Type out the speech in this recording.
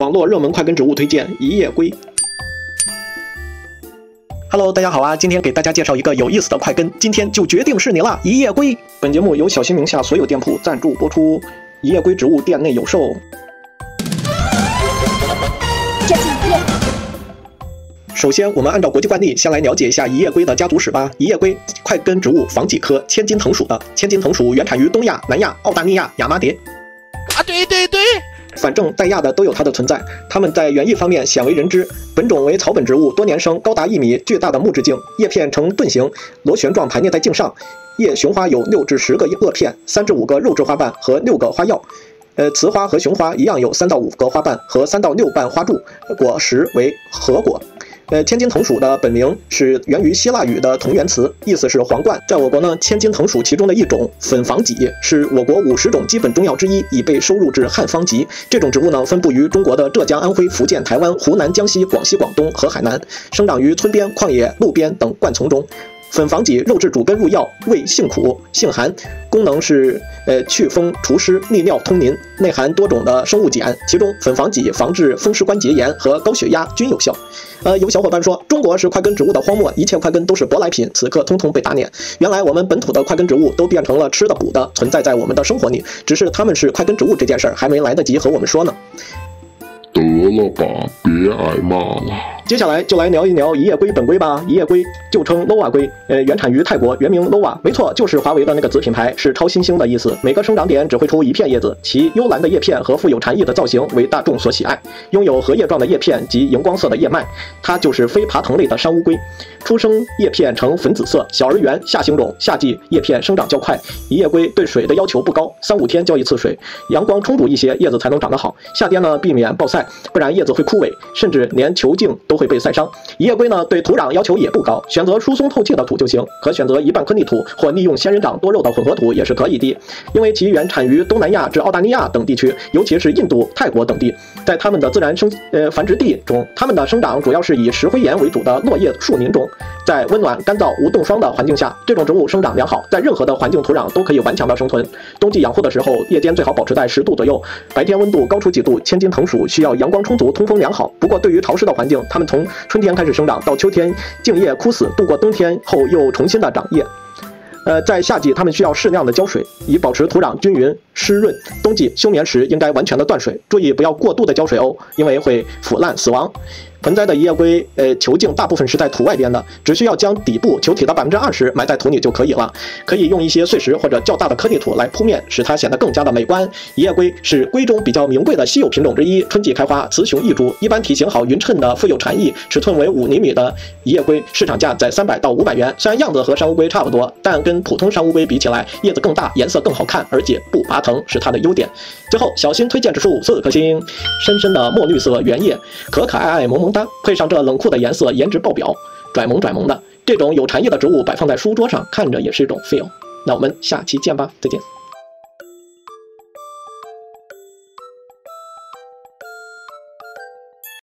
网络热门快根植物推荐一叶龟。Hello， 大家好啊！今天给大家介绍一个有意思的快根，今天就决定是你了，一叶龟。本节目由小新名下所有店铺赞助播出，一叶龟植物店内有售。首先，我们按照国际惯例，先来了解一下一叶龟的家族史吧。一叶龟，快根植物防己科千金藤属的。千金藤属原产于东亚、南亚、澳大利亚、亚麻蝶。 啊，对， 反正带亚的都有它的存在。它们在园艺方面鲜为人知。本种为草本植物，多年生，高达1米，巨大的木质茎，叶片呈盾形，螺旋状排列在茎上。叶雄花有6至10个萼片，3至5个肉质花瓣和6个花药。雌花和雄花一样有3到5个花瓣和3到6瓣花柱，果实为核果。千金藤属的本名是源于希腊语的同源词，意思是皇冠。在我国呢，千金藤属其中的一种粉房戟是我国50种基本中药之一，已被收入至汉方集。这种植物呢，分布于中国的浙江、安徽、福建、台湾、湖南、江西、广西、广东和海南，生长于村边、旷野、路边等灌丛中。粉房戟肉质主根入药，味性苦、性寒，功能是祛风除湿、利尿通淋，内含多种的生物碱，其中粉房戟防治风湿关节炎和高血压均有效。有小伙伴说中国是快根植物的荒漠，一切快根都是舶来品，此刻通通被打脸。原来我们本土的快根植物都变成了吃的补的，存在在我们的生活里，只是它们是快根植物这件事儿还没来得及和我们说呢。 得了吧，别挨骂了。 接下来就来聊一聊一叶龟本龟吧。一叶龟旧称 Loa 龟，原产于泰国，原名 Loa， 没错，就是华为的那个子品牌，是超新星的意思。每个生长点只会出一片叶子，其幽蓝的叶片和富有禅意的造型为大众所喜爱，拥有荷叶状的叶片及荧光色的叶脉，它就是非爬藤类的山乌龟。出生叶片呈粉紫色，小而圆，夏形种，夏季叶片生长较快。一叶龟对水的要求不高，3、5天浇一次水，阳光充足一些，叶子才能长得好。夏天呢，避免暴晒，不然叶子会枯萎，甚至连球茎都会被晒伤。一叶龟呢，对土壤要求也不高，选择疏松透气的土就行，可选择一半颗粒土或利用仙人掌多肉的混合土也是可以的。因为其原产于东南亚至澳大利亚等地区，尤其是印度、泰国等地，在它们的自然繁殖地中，它们的生长主要是以石灰岩为主的落叶树林中。在温暖、干燥、无冻霜的环境下，这种植物生长良好，在任何的环境土壤都可以顽强的生存。冬季养护的时候，夜间最好保持在10度左右，白天温度高出几度。千金藤属需要阳光充足、通风良好。不过对于潮湿的环境，它们从春天开始生长，到秋天茎叶枯死，度过冬天后又重新的长叶。在夏季，它们需要适量的浇水，以保持土壤均匀湿润。冬季休眠时应该完全的断水，注意不要过度的浇水哦，因为会腐烂死亡。盆栽的一叶龟，球茎大部分是在土外边的，只需要将底部球体的20%埋在土里就可以了。可以用一些碎石或者较大的颗粒土来铺面，使它显得更加的美观。一叶龟是龟中比较名贵的稀有品种之一，春季开花，雌雄异株，一般体型好、匀称的、富有禅意，尺寸为5厘米的一叶龟，市场价在300到500元。虽然样子和山乌龟差不多，但跟普通山乌龟比起来，叶子更大，颜色更好看，而且不拔藤是它的优点。最后，小新推荐指数4颗星，深深的墨绿色原叶，可可爱爱萌萌哒，配上这冷酷的颜色，颜值爆表，拽萌的。这种有禅意的植物摆放在书桌上，看着也是一种 feel。那我们下期见吧，再见。